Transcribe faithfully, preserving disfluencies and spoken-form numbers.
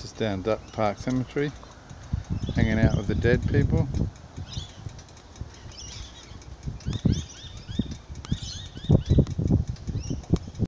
just down Duck Park Cemetery, hanging out with the dead people.